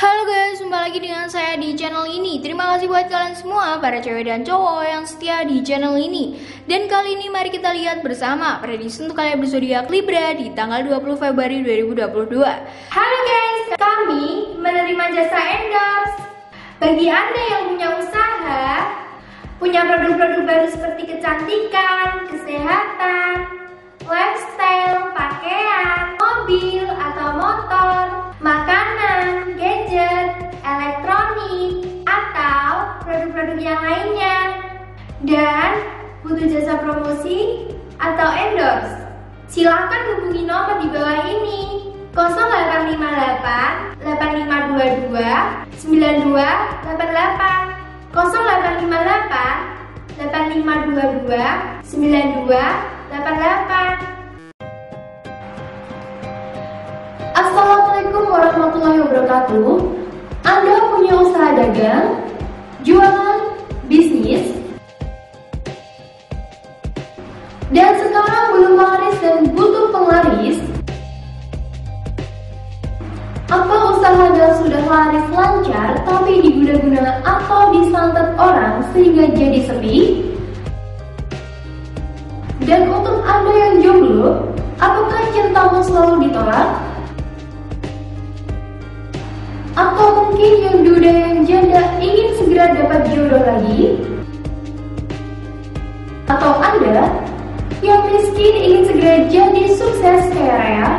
Halo guys, jumpa lagi dengan saya di channel ini. Terima kasih buat kalian semua, para cewek dan cowok yang setia di channel ini. Dan kali ini mari kita lihat bersama prediksi untuk kalian berzodiak Libra di tanggal 20 Februari 2022. Halo guys, kami menerima jasa endorse. Bagi Anda yang punya usaha, punya produk-produk baru seperti kecantikan, kesehatan, lifestyle, pakaian, mobil atau motor, makanan, gadget, elektronik, atau produk-produk yang lainnya, dan butuh jasa promosi atau endorse, silakan hubungi nomor di bawah ini 0858 8522 9288 0858 8522 9288. Assalamualaikum warahmatullahi wabarakatuh. Anda punya usaha dagang, jualan, bisnis, dan sekarang belum laris dan butuh penglaris? Apa usaha Anda sudah laris lancar tapi diguna-guna atau disantet orang sehingga jadi sepi? Dan untuk Anda yang jomblo, apakah cintamu selalu ditolak? Atau mungkin yang duda yang janda ingin segera dapat jodoh lagi? Atau Anda yang miskin ingin segera jadi sukses kaya raya?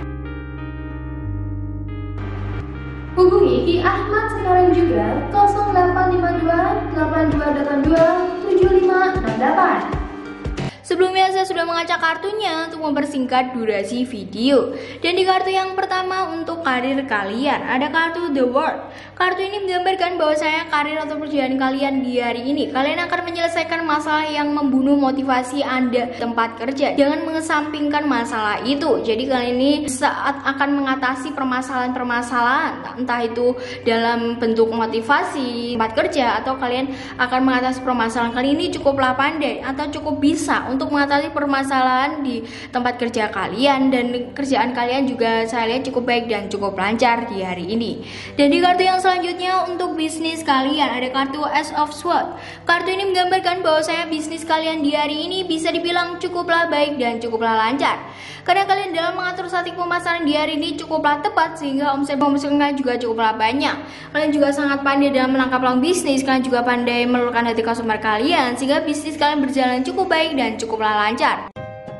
Hubungi Ki Ahmad sekarang juga 0852 8282 7568. Sebelumnya saya sudah mengacak kartunya untuk mempersingkat durasi video. Dan di kartu yang pertama untuk karir kalian ada kartu The World. Kartu ini menggambarkan bahwasanya karir atau pekerjaan kalian di hari ini, kalian akan menyelesaikan masalah yang membunuh motivasi Anda di tempat kerja. Jangan mengesampingkan masalah itu. Jadi kalian ini saat akan mengatasi permasalahan-permasalahan, entah itu dalam bentuk motivasi tempat kerja atau kalian akan mengatasi permasalahan. Kali ini cukuplah pandai atau cukup bisa untuk mengatasi permasalahan di tempat kerja kalian, dan kerjaan kalian juga saya lihat cukup baik dan cukup lancar di hari ini. Dan di kartu yang selanjutnya untuk bisnis kalian ada kartu Ace of Swords. Kartu ini menggambarkan bahwa saya bisnis kalian di hari ini bisa dibilang cukuplah baik dan cukuplah lancar. Karena kalian dalam mengatur strategi pemasaran di hari ini cukuplah tepat sehingga omset kalian juga cukuplah banyak. Kalian juga sangat pandai dalam menangkap peluang bisnis, kalian juga pandai meluluhkan hati customer kalian sehingga bisnis kalian berjalan cukup baik dan cukuplah lancar.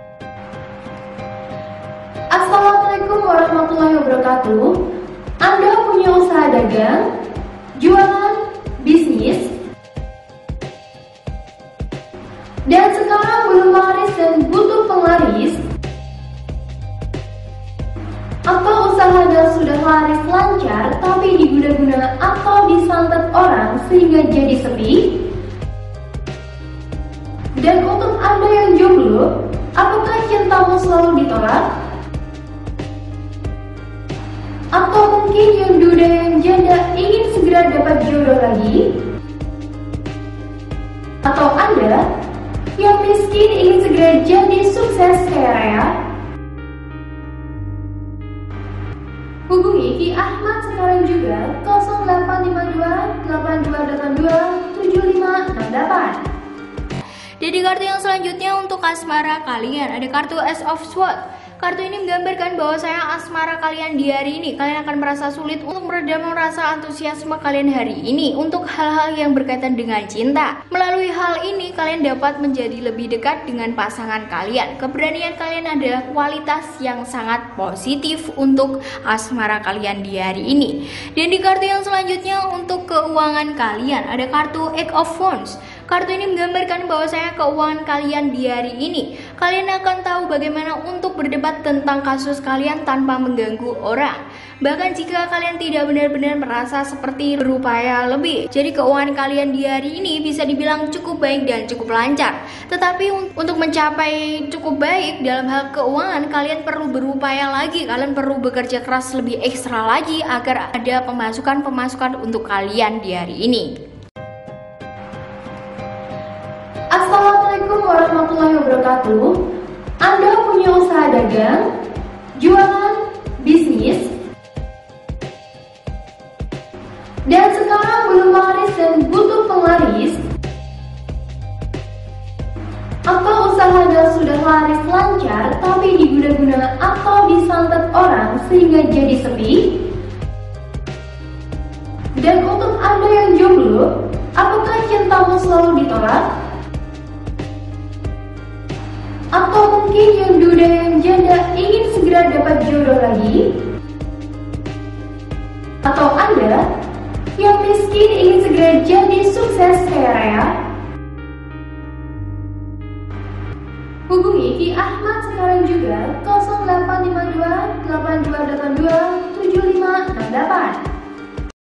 Assalamualaikum warahmatullahi wabarakatuh. Anda punya usaha dagang, jualan, bisnis, dan sekarang belum laris dan butuh penglaris? Apa usaha Anda sudah laris lancar tapi diguna-guna atau disantet orang sehingga jadi sepi? Dan untuk Anda yang jomblo, apakah cintamu selalu ditolak? Atau mungkin yang duda yang janda ingin segera dapat jodoh lagi? Atau Anda yang miskin ingin segera jadi sukses kaya raya? Hubungi Ki Ahmad sekarang juga 0852 8282 7568. Jadi kartu yang selanjutnya untuk asmara kalian ada kartu Ace of Swords. Kartu ini menggambarkan bahwa saya asmara kalian di hari ini, kalian akan merasa sulit untuk meredam rasa antusiasme kalian hari ini untuk hal-hal yang berkaitan dengan cinta. Melalui hal ini kalian dapat menjadi lebih dekat dengan pasangan kalian. Keberanian kalian adalah kualitas yang sangat positif untuk asmara kalian di hari ini. Dan di kartu yang selanjutnya untuk keuangan kalian ada kartu Eight of Wands. Kartu ini menggambarkan bahwa saya keuangan kalian di hari ini, kalian akan tahu bagaimana untuk berdebat tentang kasus kalian tanpa mengganggu orang. Bahkan jika kalian tidak benar-benar merasa seperti berupaya lebih. Jadi keuangan kalian di hari ini bisa dibilang cukup baik dan cukup lancar. Tetapi untuk mencapai cukup baik dalam hal keuangan, kalian perlu berupaya lagi. Kalian perlu bekerja keras lebih ekstra lagi agar ada pemasukan untuk kalian di hari ini. Assalamualaikum warahmatullahi wabarakatuh. Anda punya usaha dagang, jualan, bisnis, dan sekarang belum laris dan butuh penglaris? Atau usaha Anda sudah laris lancar tapi diguna-guna atau disantet orang sehingga jadi sepi? Dan untuk Anda yang jomblo, apakah cintamu selalu ditolak? Atau mungkin yang duda yang janda ingin segera dapat jodoh lagi? Atau Anda yang miskin ingin segera jadi sukses kaya raya? Hubungi Ki Ahmad sekarang juga 0852 8282 7568.